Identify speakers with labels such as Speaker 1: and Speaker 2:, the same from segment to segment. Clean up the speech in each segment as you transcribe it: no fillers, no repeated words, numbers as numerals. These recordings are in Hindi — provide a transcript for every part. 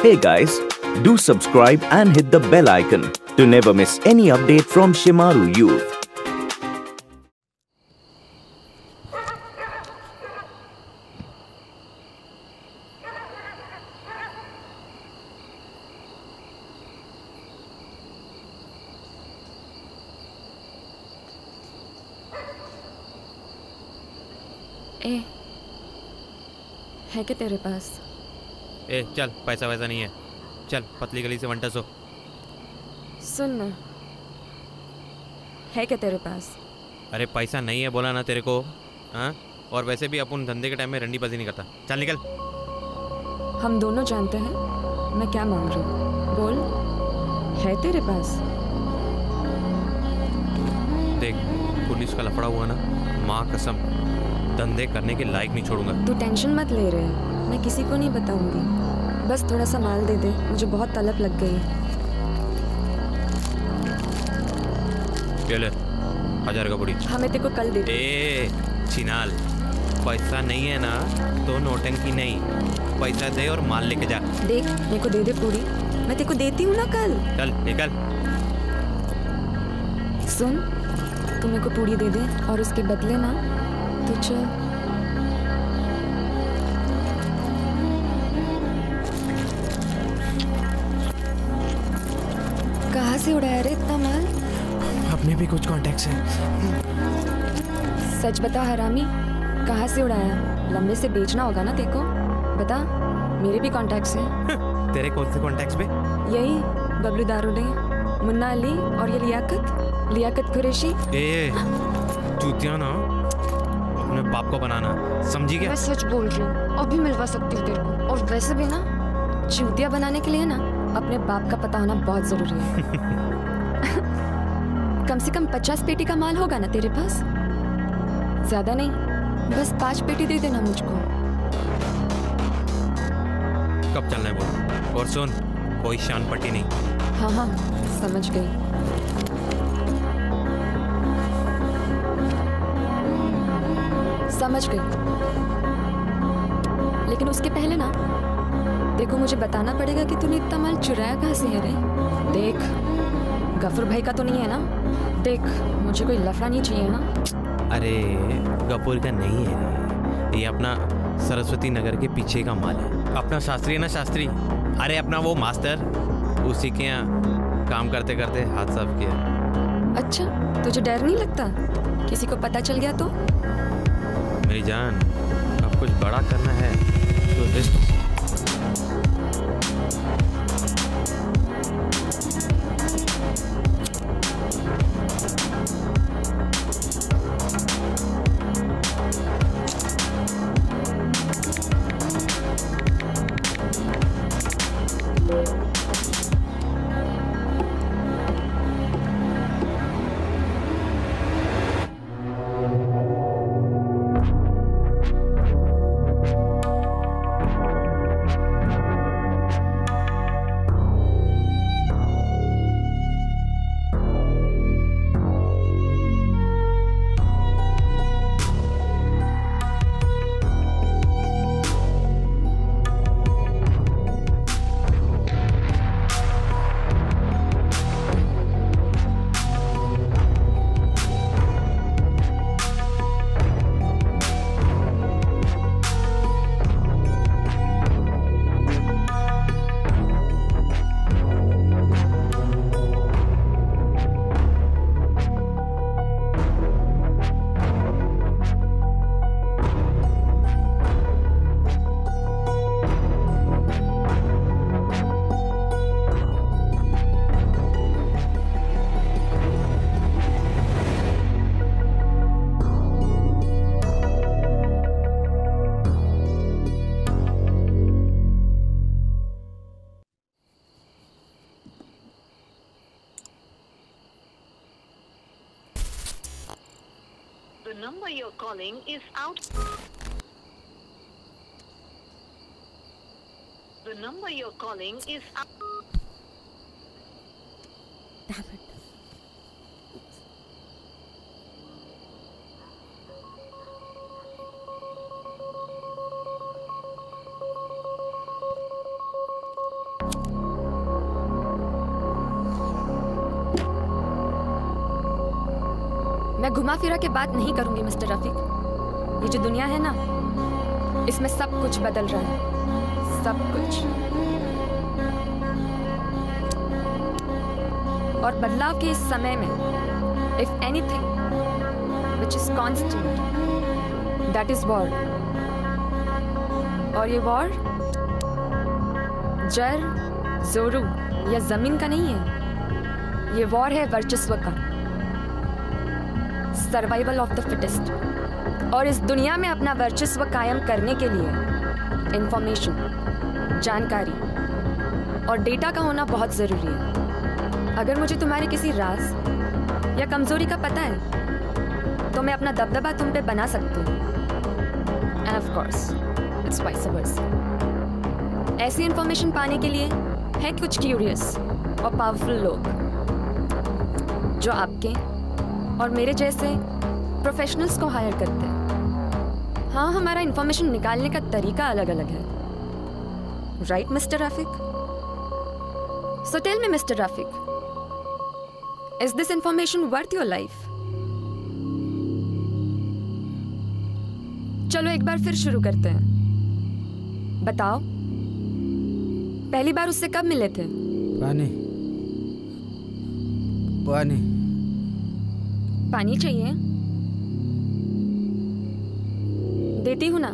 Speaker 1: Hey guys, do subscribe and hit the bell icon to never miss any update from Shemaroo Youth.
Speaker 2: ए, है क्या तेरे पास?
Speaker 3: ए चल, पैसा वैसा नहीं है, चल पतली गली से वंटस हो।
Speaker 2: सुन ना, है क्या तेरे पास?
Speaker 3: अरे पैसा नहीं है बोला ना तेरे को, हाँ? और वैसे भी अपन धंधे के टाइम में रंडी बाजी नहीं करता, चल निकल।
Speaker 2: हम दोनों जानते हैं मैं क्या मांग रही हूँ, बोल है तेरे पास?
Speaker 3: देख, पुलिस का लफड़ा हुआ ना, माँ कसम धंधे करने के लायक नहीं छोड़ूंगा।
Speaker 2: तू टेंशन मत ले रहे, मैं किसी को नहीं बताऊंगी, बस थोड़ा सा माल दे दे, मुझे बहुत तलब लग गई।
Speaker 3: ले 1000 का बुड़ी।
Speaker 2: हाँ मैं तेरे को कल दे दूँ।
Speaker 3: ए चिनाल, पैसा नहीं है ना तो नोटंकी नहीं, पैसा दे और माल लेके जा।
Speaker 2: देख मेरे को दे दे पूरी, मैं तेरे को देती हूँ ना कल।
Speaker 3: चल निकल।
Speaker 2: सुन, तू मेरे को पूरी दे दे और उसके बदले ना तो चल। कहाँ से उड़ाया रे इतना माल?
Speaker 4: अपने भी कुछ कॉन्टेक्ट्स हैं।
Speaker 2: सच बता हरामी, कहाँ से उड़ाया? लंबे से बेचना होगा ना तेको, बता। मेरे भी कॉन्टेक्ट्स हैं।
Speaker 3: तेरे कौन से कॉन्टेक्ट्स पे?
Speaker 2: यही बबलू दारूले, मुन्ना अली और ये लियाकत कुरैशी।
Speaker 3: ए चूतिया ना, अपने बाप को बनाना, समझी क्या?
Speaker 2: मैं सच बोल रही हूँ, अभी मिलवा सकती हूँ तेरे को। और वैसे भी ना, चूतिया बनाने के लिए ना अपने बाप का पता होना बहुत जरूरी है। कम से कम 50 पेटी का माल होगा ना तेरे पास? ज्यादा नहीं, बस 5 पेटी दे देना मुझको।
Speaker 3: कब चलना है बोल, और सुन कोई शान पट्टी नहीं।
Speaker 2: हाँ हाँ समझ गई। समझ गई, लेकिन उसके पहले ना देखो, मुझे बताना पड़ेगा कि तूने इतना माल चुराया कहाँ से है रे? देख, गफूर भाई का तो नहीं है ना? देख, मुझे कोई लफड़ा नहीं चाहिए ना।
Speaker 3: अरे गफूर का नहीं है, ये अपना सरस्वती नगर के पीछे का माल है। अपना शास्त्री है ना, शास्त्री, अरे अपना वो मास्टर, उसी के यहाँ काम करते करते हाथ साफ किया।
Speaker 2: अच्छा, तुझे डर नहीं लगता किसी को पता चल गया तो?
Speaker 3: मेरी जान, अब कुछ बड़ा करना है तो risk.
Speaker 5: The number you're calling is out. The number you're calling is out.
Speaker 2: Damn it. मैं घुमा फिरा के बात नहीं करूंगी मिस्टर रफीक। ये जो दुनिया है ना, इसमें सब कुछ बदल रहा है, सब कुछ। और बदलाव के इस समय में if anything which is constant that is war. और ये वॉर जर, जोरू या जमीन का नहीं है, ये वॉर है वर्चस्व का, सर्वाइवल ऑफ द फिटेस्ट। और इस दुनिया में अपना वर्चस्व कायम करने के लिए इंफॉर्मेशन, जानकारी और डेटा का होना बहुत ज़रूरी है। अगर मुझे तुम्हारे किसी राज या कमज़ोरी का पता है तो मैं अपना दबदबा तुम पे बना सकती हूँ। And of course it's vice versa. ऐसी इंफॉर्मेशन पाने के लिए है कुछ क्यूरियस और पावरफुल लोग जो आपके और मेरे जैसे प्रोफेशनल्स को हायर करते हैं। हाँ, हमारा इंफॉर्मेशन निकालने का तरीका अलग अलग है, right mister Rafiq? So tell me mister Rafiq, is this information worth your life? चलो एक बार फिर शुरू करते हैं। बताओ, पहली बार उससे कब मिले थे?
Speaker 4: पानी पानी
Speaker 2: पानी चाहिए? देती हूँ ना,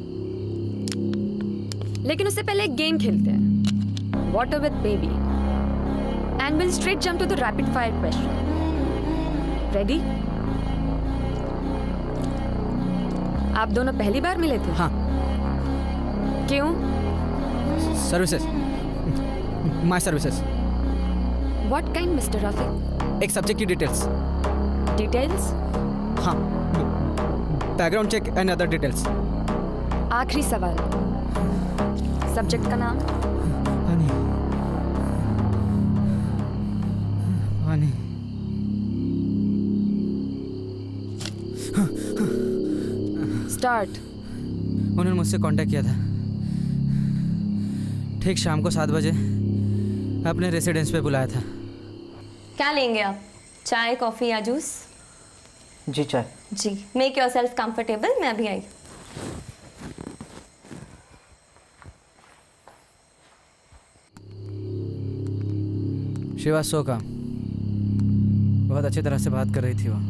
Speaker 2: लेकिन उससे पहले एक गेम खेलते हैं, water with baby, and will straight jump to the rapid fire question. Ready? आप दोनों पहली बार मिले थे?
Speaker 4: हाँ।
Speaker 2: क्यों?
Speaker 4: Services, my services.
Speaker 2: What kind mister Rafiq?
Speaker 4: एक सब्जेक्ट की डिटेल्स।
Speaker 2: डिटेल्स?
Speaker 4: हाँ, background check and other details.
Speaker 2: आखिरी सवाल, सब्जेक्ट का नाम?
Speaker 4: पानी पानी।
Speaker 2: स्टार्ट।
Speaker 4: उन्होंने मुझसे कांटेक्ट किया था ठीक शाम को 7 बजे, अपने रेसिडेंस पे बुलाया था।
Speaker 6: क्या लेंगे आप? चाय, कॉफ़ी या जूस?
Speaker 4: जी चाय।
Speaker 6: जी, मेक योर सेल्फ कंफर्टेबल, मैं अभी आई।
Speaker 4: शिवा सो का बहुत अच्छी तरह से बात कर रही थी वो,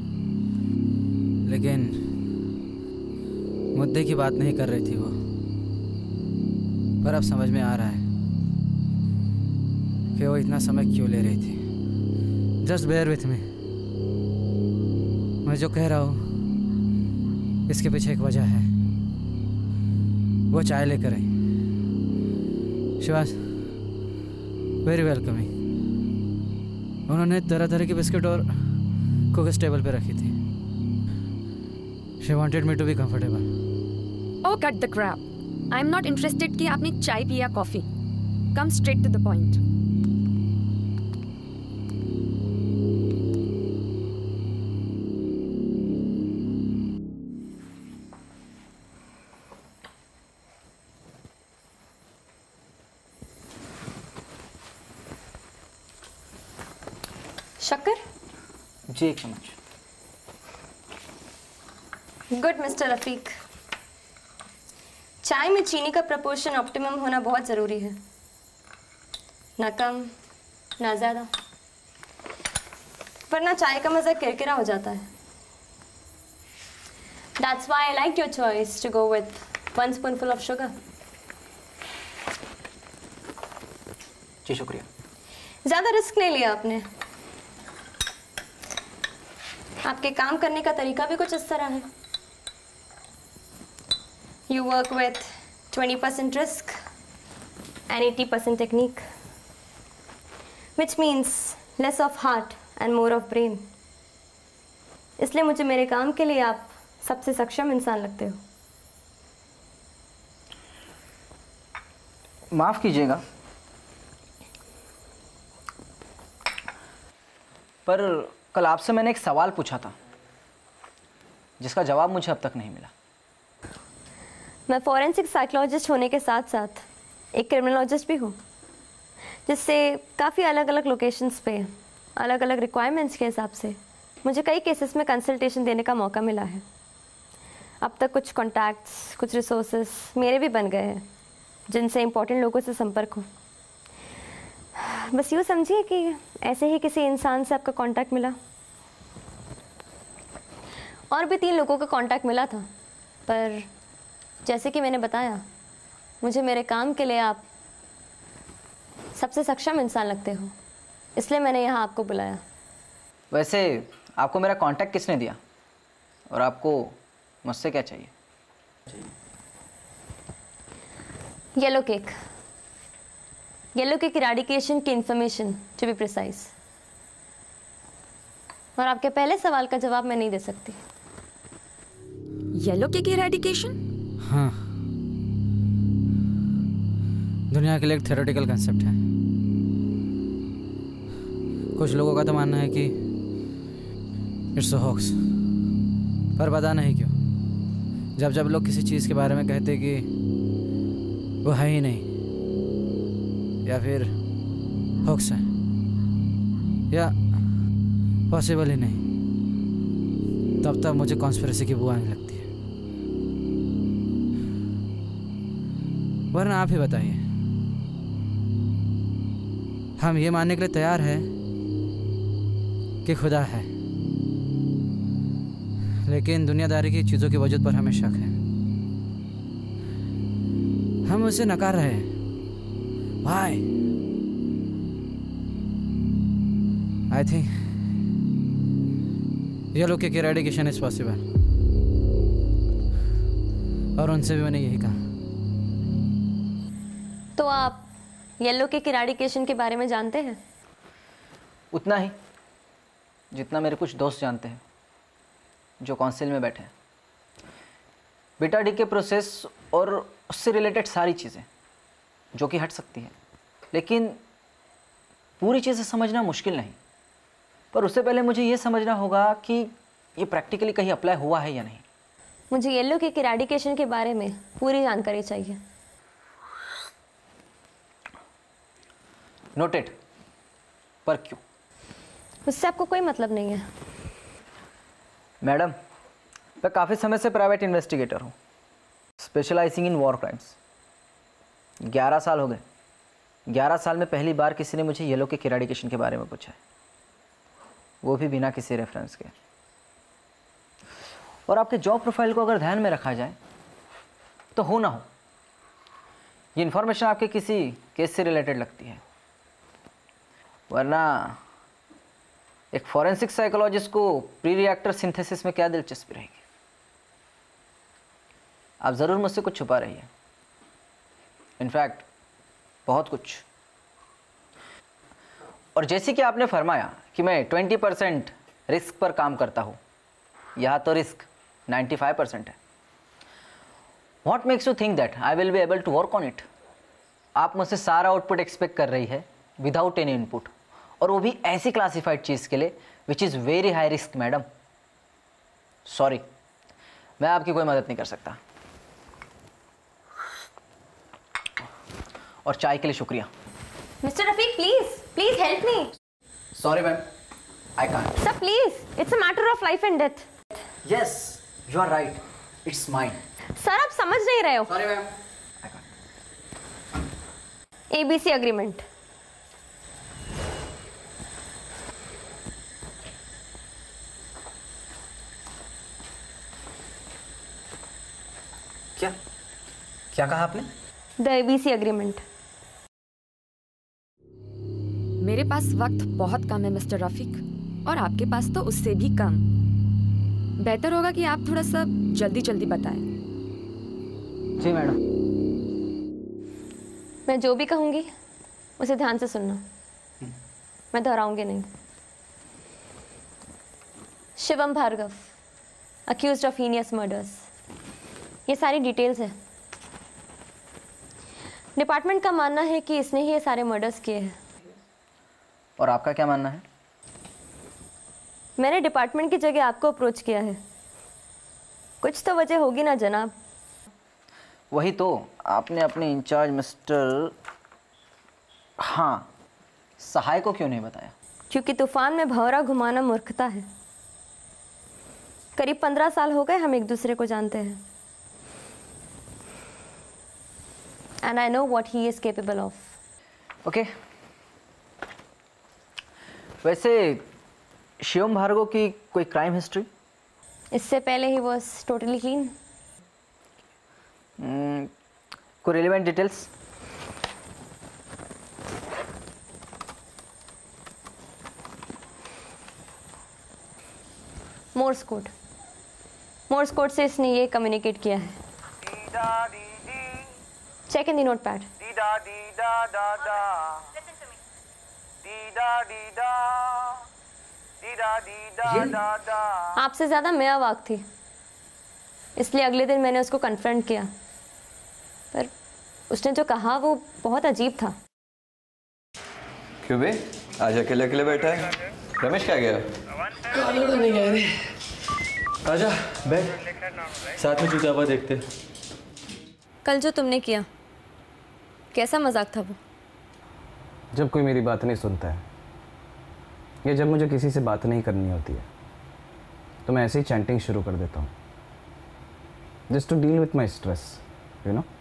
Speaker 4: लेकिन मुद्दे की बात नहीं कर रही थी वो। पर अब समझ में आ रहा है कि वो इतना समय क्यों ले रही थी। जस्ट बेयर विथ मी, मैं जो कह रहा हूँ इसके पीछे एक वजह है। वो चाय लेकर आई। Shivas very welcoming. उन्होंने तरह तरह की बिस्किट और कुकीज टेबल पे रखी थी। She wanted me to be comfortable.
Speaker 2: Oh cut the crap, I am not interested कि आपने चाय पिया coffee. Come straight to the point.
Speaker 6: शक्कर?
Speaker 4: जी 1 चम्मच।
Speaker 6: Good mister Rafiq. चाय में चीनी का प्रपोर्शन ऑप्टिमम होना बहुत ज़रूरी है, ना कम ना ज़्यादा, वरना चाय का मज़ा किरकिरा हो जाता है। That's why I liked your choice to go with 1 spoonful of sugar.
Speaker 4: जी शुक्रिया।
Speaker 6: ज़्यादा रिस्क नहीं लिया आपने। आपके काम करने का तरीका भी कुछ इस तरह है। You work with 20% risk and 80% technique, which means less of heart and more of brain. इसलिए मुझे मेरे काम के लिए आप सबसे सक्षम इंसान लगते हो।
Speaker 7: माफ़ कीजिएगा, पर कल आपसे मैंने एक सवाल पूछा था जिसका जवाब मुझे अब तक नहीं मिला।
Speaker 6: मैं फॉरेंसिक साइकोलॉजिस्ट होने के साथ साथ एक क्रिमिनोलॉजिस्ट भी हूँ, जिससे काफ़ी अलग अलग लोकेशंस पे अलग अलग रिक्वायरमेंट्स के हिसाब से मुझे कई केसेस में कंसल्टेशन देने का मौका मिला है। अब तक कुछ कॉन्टैक्ट्स, कुछ रिसोर्सेस मेरे भी बन गए हैं जिनसे इम्पोर्टेंट लोगों से संपर्क हो। बस यूँ समझिए कि ऐसे ही किसी इंसान से आपका कांटेक्ट मिला। और भी 3 लोगों का कांटेक्ट मिला था, पर जैसे कि मैंने बताया, मुझे मेरे काम के लिए आप सबसे सक्षम इंसान लगते हो, इसलिए मैंने यहाँ आपको बुलाया।
Speaker 7: वैसे आपको मेरा कांटेक्ट किसने दिया और आपको मुझसे क्या चाहिए?
Speaker 6: येलो केक इराडिकेशन की इंफॉर्मेशन टू बी प्रिसाइज। और आपके पहले सवाल का जवाब मैं नहीं दे सकती।
Speaker 2: Yellow cake eradication?
Speaker 4: हाँ, दुनिया के लिए एक थ्योरेटिकल कंसेप्ट है। कुछ लोगों का तो मानना है कि इट्स अ हॉक्स, पर पता नहीं क्यों जब जब लोग किसी चीज़ के बारे में कहते कि वो है ही नहीं, या फिर हॉक्स है, या पॉसिबल ही नहीं, तब तब मुझे कॉन्स्पिरेसी की बू आने लगती है। वरना आप ही बताइए, हम ये मानने के लिए तैयार हैं कि खुदा है, लेकिन दुनियादारी की चीज़ों की वजह पर हमें शक है। हम उसे नकार रहे हैं। Why? I think yellow cake eradication is possible, और उनसे भी मैंने यही कहा।
Speaker 6: तो आप येलो केक इराडिकेशन के बारे में जानते हैं?
Speaker 7: उतना ही जितना मेरे कुछ दोस्त जानते हैं जो काउंसिल में बैठे हैं। बीटा डी के प्रोसेस और उससे रिलेटेड सारी चीज़ें जो कि हट सकती है, लेकिन पूरी चीज़ें समझना मुश्किल नहीं। पर उससे पहले मुझे ये समझना होगा कि ये प्रैक्टिकली कहीं अप्लाई हुआ है या नहीं।
Speaker 6: मुझे येलो केक इराडिकेशन के बारे में पूरी जानकारी चाहिए।
Speaker 7: नोटेड। पर क्यों?
Speaker 6: उससे आपको कोई मतलब नहीं है।
Speaker 7: मैडम, मैं काफ़ी समय से प्राइवेट इन्वेस्टिगेटर हूँ, स्पेशलाइजिंग इन वॉर क्राइम्स। 11 साल हो गए। 11 साल में पहली बार किसी ने मुझे येलो केक इराडिकेशन के बारे में पूछा है, वो भी बिना किसी रेफरेंस के। और आपके जॉब प्रोफाइल को अगर ध्यान में रखा जाए तो हो ना हो, ये इन्फॉर्मेशन आपके किसी केस से रिलेटेड लगती है, वरना एक फॉरेंसिक साइकोलॉजिस्ट को प्री रिएक्टर सिंथेसिस में क्या दिलचस्पी रहेगी? आप ज़रूर मुझसे कुछ छुपा रही है, इनफैक्ट बहुत कुछ। और जैसे कि आपने फरमाया कि मैं 20% रिस्क पर काम करता हूँ, यहाँ तो रिस्क 95% है। What makes you think that I will be able to work on it? आप मुझसे सारा आउटपुट एक्सपेक्ट कर रही है विदाउट एनी इनपुट, और वो भी ऐसी क्लासिफाइड चीज़ के लिए which is very high risk. Madam sorry, मैं आपकी कोई मदद नहीं कर सकता। और चाय के लिए शुक्रिया।
Speaker 6: Mister Rafiq, please help me.
Speaker 7: Sorry ma'am, I can't.
Speaker 6: Sir please, it's a matter of life and death.
Speaker 7: Yes, you are right, it's mine.
Speaker 6: Sir आप समझ नहीं रहे हो।
Speaker 7: Sorry ma'am, I can't.
Speaker 6: ABC agreement.
Speaker 7: क्या कहा आपने?
Speaker 6: The ABC agreement.
Speaker 2: मेरे पास वक्त बहुत कम है मिस्टर रफीक, और आपके पास तो उससे भी कम। बेहतर होगा कि आप थोड़ा सा जल्दी जल्दी बताएं।
Speaker 7: जी मैडम।
Speaker 6: मैं जो भी कहूँगी उसे ध्यान से सुनना, मैं दोहराऊंगी नहीं। Shivam Bhargav, accused of heinous murders, ये सारी डिटेल्स है। डिपार्टमेंट का मानना है कि इसने ही ये सारे मर्डर्स किए हैं।
Speaker 7: और आपका क्या मानना है?
Speaker 6: मैंने डिपार्टमेंट की जगह आपको अप्रोच किया है, कुछ तो वजह होगी ना जनाब।
Speaker 7: वही तो, आपने अपने इंचार्ज मिस्टर सहाय को क्यों नहीं बताया?
Speaker 6: क्योंकि तूफान में भंवरा घुमाना मूर्खता है। करीब 15 साल हो गए हम एक दूसरे को जानते हैं। And I know what he is capable of.
Speaker 7: Okay, वैसे शिवम भार्गव की कोई क्राइम हिस्ट्री?
Speaker 6: इससे पहले ही वॉज टोटली क्लीन।
Speaker 7: कोई रिलेवेंट डिटेल्स?
Speaker 6: मोर्स कोड से इसने ये कम्युनिकेट किया है। Check in the notepad. आपसे ज्यादा मैं अवाक थी, इसलिए अगले दिन मैंने उसको कन्फ्रंट किया, पर उसने जो कहा वो बहुत अजीब था।
Speaker 8: क्यों बे, आज अकेले अकेले बैठा है? रमेश क्या गया?
Speaker 9: नहीं गए रे। आजा बैठ, साथ में चुतावा देखते।
Speaker 6: कल जो तुमने किया कैसा मजाक था वो?
Speaker 4: जब कोई मेरी बात नहीं सुनता है या जब मुझे किसी से बात नहीं करनी होती है तो मैं ऐसे ही चैंटिंग शुरू कर देता हूँ, just to deal with my stress, you know.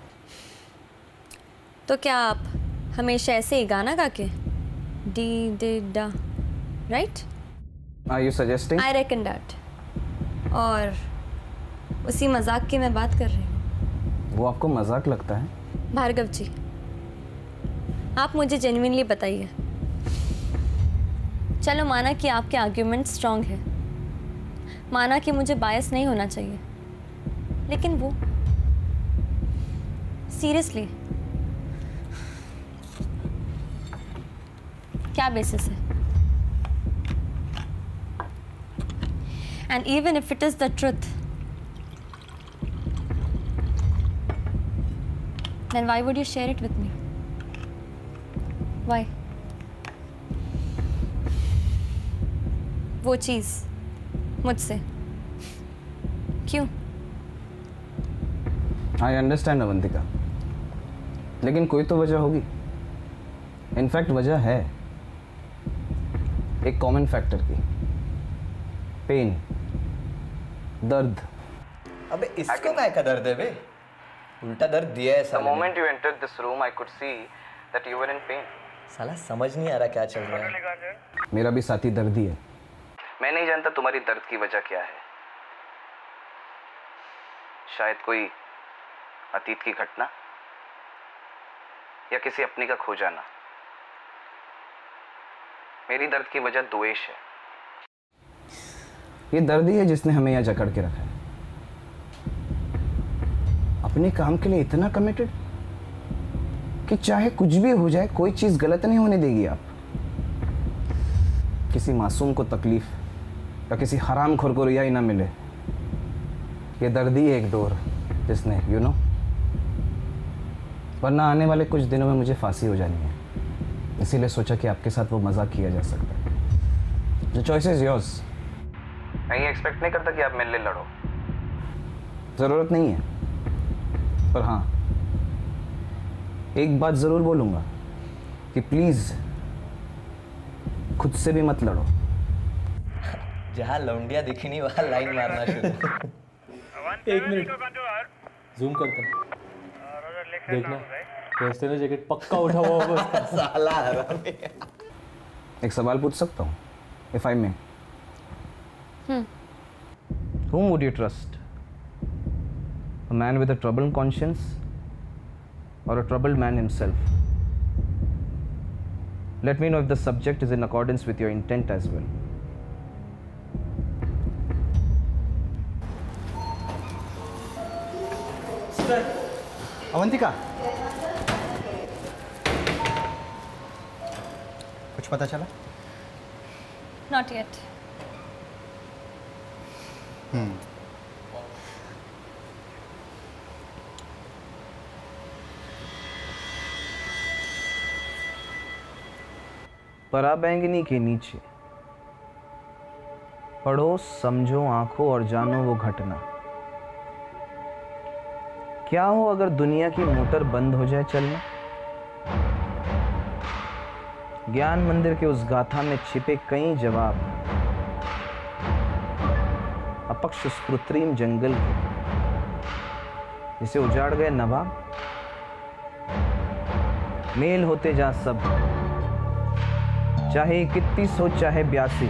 Speaker 6: तो क्या आप हमेशा ऐसे ही गाना गा के डी डे डा, right?
Speaker 4: Are you suggesting?
Speaker 6: I reckon that. और उसी मजाक की मैं बात कर रही हूँ।
Speaker 4: वो आपको मजाक लगता है?
Speaker 6: भार्गव जी, आप मुझे जेन्युइनली बताइए। चलो माना कि आपके आर्ग्यूमेंट स्ट्रांग है, माना कि मुझे बायस नहीं होना चाहिए, लेकिन वो सीरियसली क्या बेसिस है? And even if it is the truth, then why would you share it with me? Why? वो चीज़ मुझसे क्यों?
Speaker 4: आई अंडरस्टैंड अवंतिका, लेकिन कोई तो वजह होगी। इनफैक्ट वजह है एक कॉमन फैक्टर की, पेन, दर्द।
Speaker 8: अबे इसको काय का दर्द है बे? उल्टा दर्द दिया है साले ने।
Speaker 4: The moment you entered this room, I could see that you were in pain.
Speaker 8: साला समझ नहीं आ रहा क्या चल रहा है।
Speaker 4: मेरा भी साथी दर्दी है। मैं नहीं जानता तुम्हारी दर्द की वजह क्या है। शायद कोई अतीत की घटना या किसी अपने का खो जाना। मेरी दर्द की वजह द्वेष है। ये दर्द ही है जिसने हमें यहाँ जकड़ के रखा है। अपने काम के लिए इतना कमिटेड कि चाहे कुछ भी हो जाए कोई चीज़ गलत नहीं होने देगी आप। किसी मासूम को तकलीफ या किसी हरामखोर को रियाई ना मिले, ये दर्द ही एक डोर जिसने यू नो, वरना आने वाले कुछ दिनों में मुझे फांसी हो जानी है। इसीलिए सोचा कि आपके साथ वो मजाक किया जा सकता है। The choice is yours. मैं ये एक्सपेक्ट नहीं करता कि आप मेरे लिए लड़ो, ज़रूरत नहीं है। पर हाँ, एक बात ज़रूर बोलूँगा कि प्लीज़ खुद से भी मत लड़ो।
Speaker 8: जहाँ लौंडिया दिखी नहीं वहाँ लाइन मारना शुरू।
Speaker 9: एक मिनट जूम करता हूँ, देखना कैसे ना जैकेट पक्का उठा हुआ होगा।
Speaker 8: साला हरामी।
Speaker 4: एक सवाल पूछ सकता हूँ, if I may? Whom would you trust? A man with a troubled conscience or a troubled man himself? Let me know if the subject is in accordance with your intent as well.
Speaker 10: Avantika, कुछ पता चला?
Speaker 6: Not yet.
Speaker 4: पराबैंगनी के नीचे पढ़ो, समझो, आंखों और जानो वो घटना। क्या हो अगर दुनिया की मोटर बंद हो जाए चलना? ज्ञान मंदिर के उस गाथा में छिपे कई जवाब अब
Speaker 10: निष्पक्ष उस कृत्रिम जंगल को जिसे उजाड़ गए नवाब। मेल होते जा सब, चाहे 31 हो चाहे 82।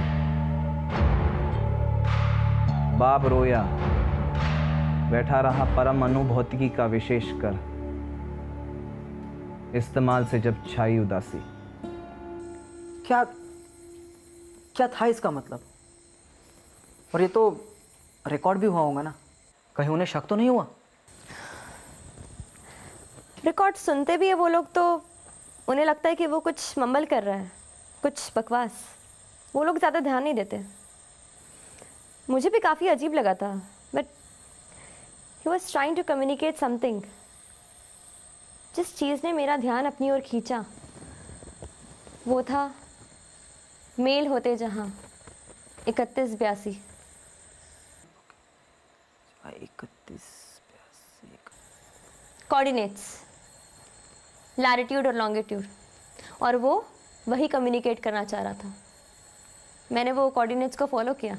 Speaker 10: बाप रोया, बैठा रहा परम अनुभौतिकी का विशेष कर, इस्तेमाल से जब छाई उदासी।
Speaker 7: क्या क्या था इसका मतलब? और ये तो रिकॉर्ड भी हुआ होगा ना, कहीं उन्हें शक तो नहीं हुआ?
Speaker 6: रिकॉर्ड सुनते भी है वो लोग तो उन्हें लगता है कि वो कुछ मम्बल कर रहा है, कुछ बकवास। वो लोग ज़्यादा ध्यान नहीं देते। मुझे भी काफ़ी अजीब लगा था, but he was trying to communicate something. जिस चीज़ ने मेरा ध्यान अपनी ओर खींचा वो था मेल होते जहाँ 3182। कोऑर्डिनेट्स, लैटिट्यूड और लॉन्गिट्यूड, और वो वही कम्युनिकेट करना चाह रहा था। मैंने वो कोऑर्डिनेट्स को फॉलो किया।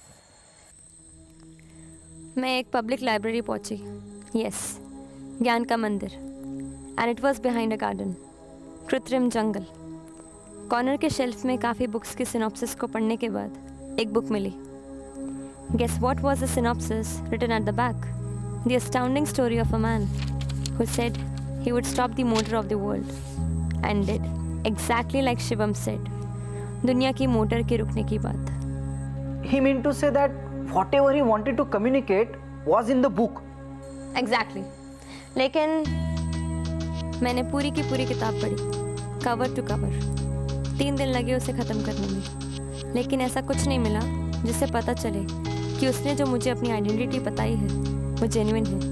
Speaker 6: मैं एक पब्लिक लाइब्रेरी पहुंची, यस, ज्ञान का मंदिर, and it was behind a garden, कृत्रिम जंगल। कॉर्नर के शेल्फ में काफ़ी बुक्स की सिनॉप्सिस को पढ़ने के बाद एक बुक मिली। Guess what was the synopsis written at the back? The astounding story of a man who said he would stop the motor of the world and did exactly like Shivam said. दुनिया की मोटर के रुकने की बात।
Speaker 7: He meant to say that whatever he wanted to communicate was in the book.
Speaker 6: Exactly. लेकिन मैंने पूरी की पूरी किताब पढ़ी, कवर टू कवर। 3 दिन लगे उसे ख़त्म करने में, लेकिन ऐसा कुछ नहीं मिला जिससे पता चले कि उसने जो मुझे अपनी आइडेंटिटी बताई है वो जेन्युइन है।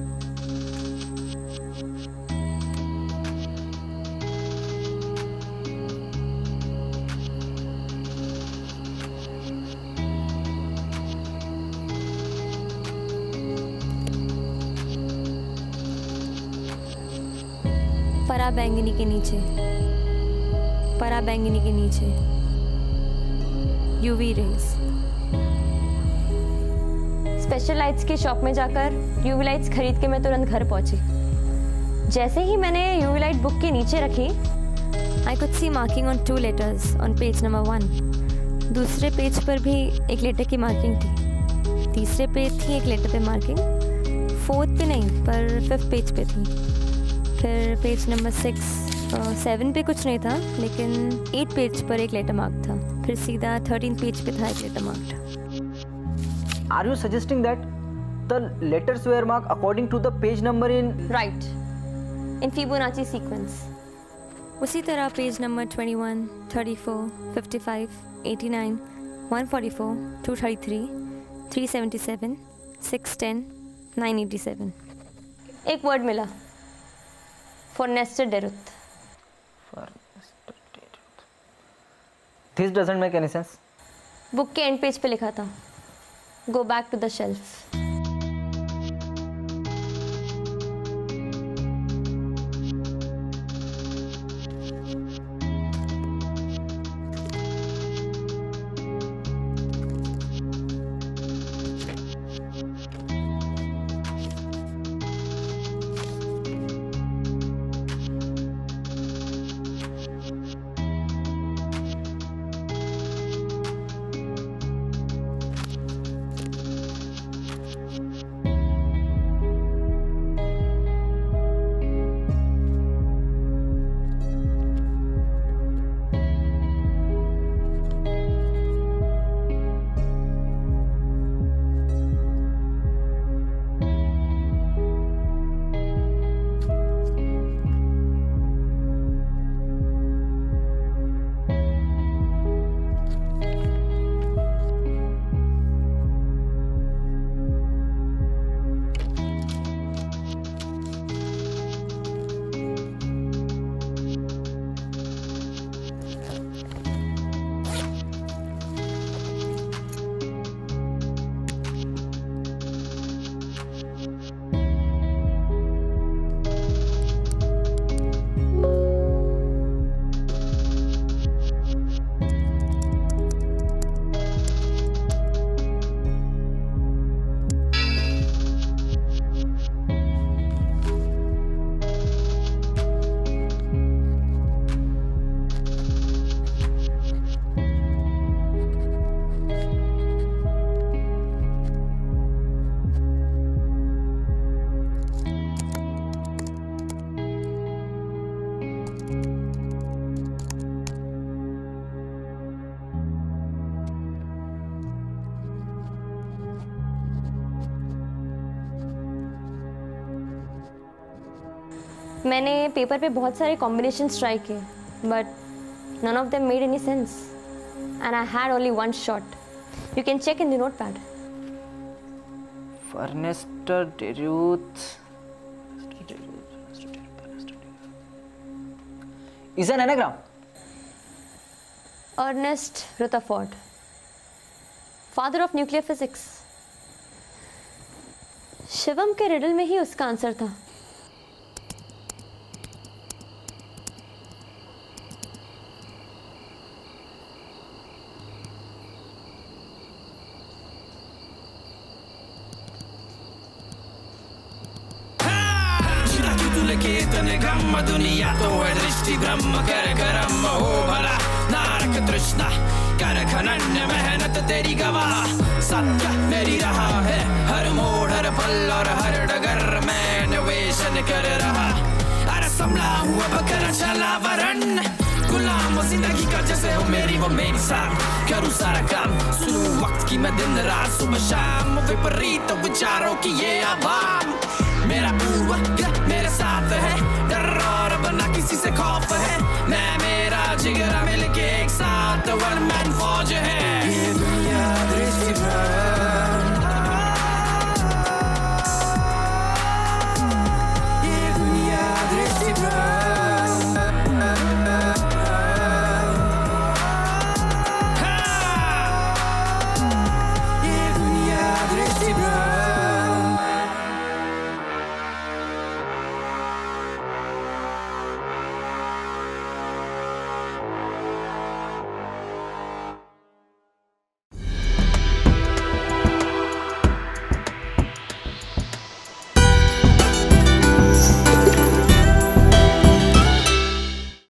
Speaker 6: पराबैंगनी के नीचे, पराबैंगनी के नीचे यूवी रेज। स्पेशल लाइट्स की शॉप में जाकर यूवी लाइट्स खरीद के मैं तुरंत घर पहुंची। जैसे ही मैंने यूवी लाइट बुक के नीचे रखी, I could see marking on 2 letters on page number 1। दूसरे पेज पर भी एक लेटर की मार्किंग थी, तीसरे पेज थी एक लेटर पे मार्किंग, 4th पे नहीं पर 5th पेज पे थी। फिर पेज नंबर 6, 7 पे कुछ नहीं था, लेकिन 8 पेज पर एक लेटर मार्क था। फिर सीधा 13 पेज पे था एक letter mark.
Speaker 7: Are you suggesting that the letters were marked according to the page number in?
Speaker 6: Right, in Fibonacci sequence. उसी तरह पेज नंबर 21, 34, 55, 89, 144, 233, 377, 610, 987। एक वर्ड मिला, for nested deruth.
Speaker 7: This doesn't make any sense.
Speaker 6: Book के एंड पेज पे लिखा था, go back to the shelf. मैंने पेपर पे बहुत सारे कॉम्बिनेशंस ट्राई किए, but none of them made any sense, and I had only one shot. You can check in the notepad.
Speaker 7: Furnister Deruth is an anagram.
Speaker 6: Ernest Rutherford, father of nuclear physics. Shivam के रिडल में ही उसका आंसर था.
Speaker 11: दुनिया तो है दृष्टिभ्रम कर गरम हो भला नारक तृष्णा कर खनन मेहनत तेरी गवाह सत्य मेरी रहा है हर मोड़ हर पल और हर डगर में निवेशन कर रहा अरे संभला हुआ बकर चला वरण गुलाम जिंदगी का जैसे हो मेरी वो मेरी साथ करूँ सारा काम सुनूं वक्त की मैं दिन रात सुबह शाम विपरीत विचारों की ये आवाम मेरा पूर्व मेरे साथ है डर और बना किसी से खौफ है मैं मेरा जिगरा मिलके एक साथ वन मैन फौज है